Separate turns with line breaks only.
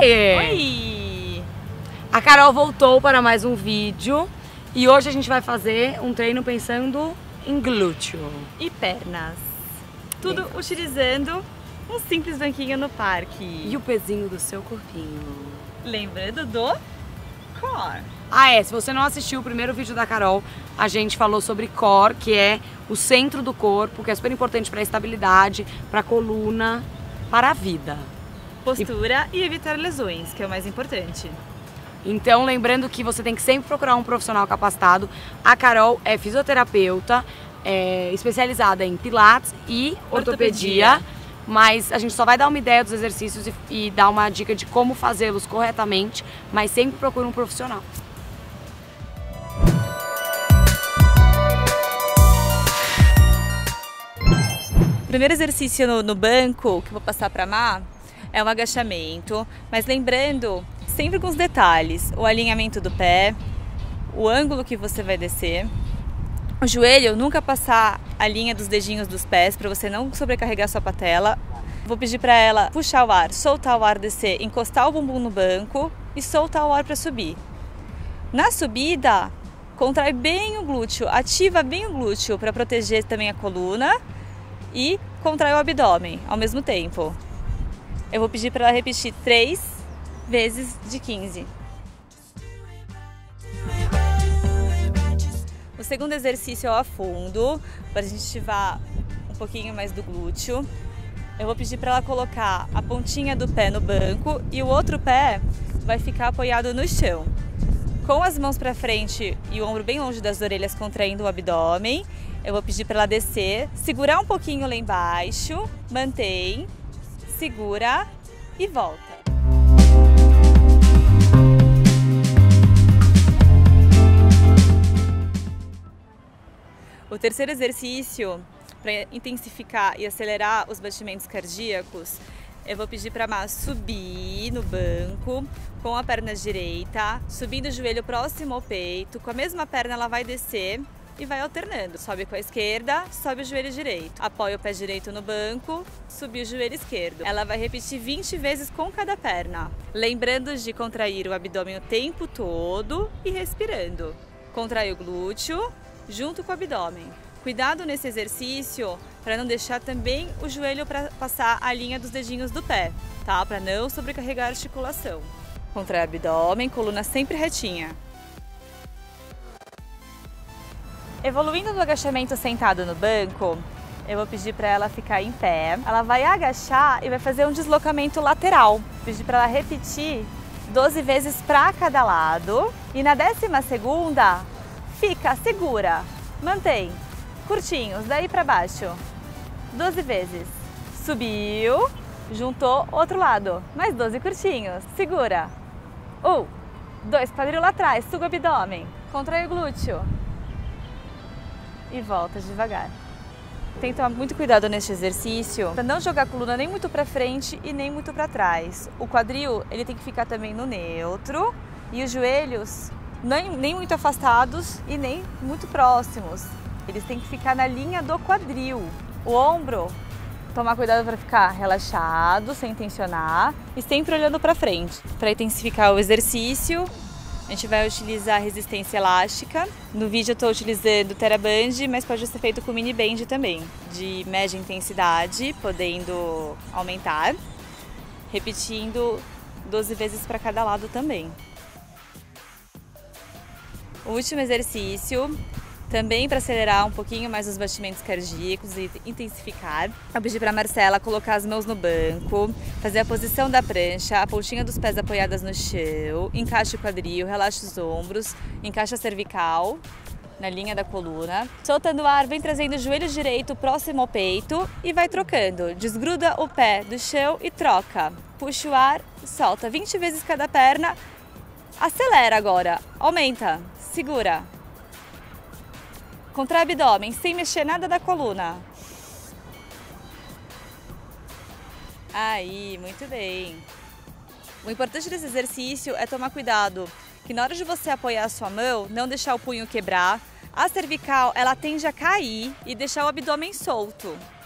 Oi!
Oi!
A Carol voltou para mais um vídeo e hoje a gente vai fazer um treino pensando em glúteo
E pernas. Tudo utilizando um simples banquinho no parque.
e o pezinho do seu corpinho.
Lembrando do core.
Se você não assistiu o primeiro vídeo da Carol, a gente falou sobre core, que é o centro do corpo, que é super importante para a estabilidade, para a coluna, para a vida.
Postura e evitar lesões, que é o mais importante.
Então, lembrando que você tem que sempre procurar um profissional capacitado. A Carol é fisioterapeuta, especializada em pilates e ortopedia, mas a gente só vai dar uma ideia dos exercícios e dar uma dica de como fazê-los corretamente, mas sempre procura um profissional.
O primeiro exercício no banco que eu vou passar para a Má é um agachamento, mas lembrando sempre com os detalhes, o alinhamento do pé, o ângulo que você vai descer, o joelho nunca passar a linha dos dedinhos dos pés para você não sobrecarregar sua patela. Vou pedir para ela puxar o ar, soltar o ar, descer, encostar o bumbum no banco e soltar o ar para subir. Na subida, contrai bem o glúteo, ativa bem o glúteo para proteger também a coluna e contrai o abdômen ao mesmo tempo. Eu vou pedir para ela repetir 3 vezes de 15. O segundo exercício é o afundo, para a gente ativar um pouquinho mais do glúteo. Eu vou pedir para ela colocar a pontinha do pé no banco e o outro pé vai ficar apoiado no chão. Com as mãos para frente e o ombro bem longe das orelhas, contraindo o abdômen, eu vou pedir para ela descer, segurar um pouquinho lá embaixo, mantém, segura e volta. O terceiro exercício, para intensificar e acelerar os batimentos cardíacos, eu vou pedir para a Má subir no banco com a perna direita, subindo o joelho próximo ao peito, com a mesma perna ela vai descer e vai alternando. Sobe com a esquerda, sobe o joelho direito. Apoia o pé direito no banco, subir o joelho esquerdo. Ela vai repetir 20 vezes com cada perna. Lembrando de contrair o abdômen o tempo todo e respirando. Contrai o glúteo junto com o abdômen. Cuidado nesse exercício para não deixar também o joelho para passar a linha dos dedinhos do pé, tá? Para não sobrecarregar a articulação. Contrai o abdômen, coluna sempre retinha. Evoluindo do agachamento sentado no banco, eu vou pedir para ela ficar em pé. Ela vai agachar e vai fazer um deslocamento lateral. Vou pedir para ela repetir 12 vezes para cada lado. E na 12ª, fica, segura, mantém. Curtinhos, daí para baixo. 12 vezes. Subiu, juntou, outro lado. Mais 12 curtinhos. Segura. 1, 2, quadril lá atrás, suga o abdômen. Contrai o glúteo. E volta devagar. Tem que tomar muito cuidado neste exercício para não jogar a coluna nem muito para frente e nem muito para trás. O quadril ele tem que ficar também no neutro e os joelhos nem muito afastados e nem muito próximos. Eles têm que ficar na linha do quadril. O ombro, tomar cuidado para ficar relaxado, sem tensionar e sempre olhando para frente. Para intensificar o exercício, a gente vai utilizar resistência elástica. No vídeo eu estou utilizando TheraBand, mas pode ser feito com mini band também, de média intensidade, podendo aumentar, repetindo 12 vezes para cada lado também. O último exercício, também para acelerar um pouquinho mais os batimentos cardíacos e intensificar. Eu pedi para a Marcela colocar as mãos no banco, fazer a posição da prancha, a pontinha dos pés apoiadas no chão, encaixe o quadril, relaxe os ombros, encaixe a cervical na linha da coluna. Soltando o ar, vem trazendo o joelho direito próximo ao peito e vai trocando. Desgruda o pé do chão e troca. Puxa o ar, solta 20 vezes cada perna. Acelera agora, aumenta, segura. Contrai o abdômen, sem mexer nada da coluna. Aí, muito bem. O importante desse exercício é tomar cuidado, que na hora de você apoiar a sua mão, não deixar o punho quebrar. A cervical, ela tende a cair e deixar o abdômen solto.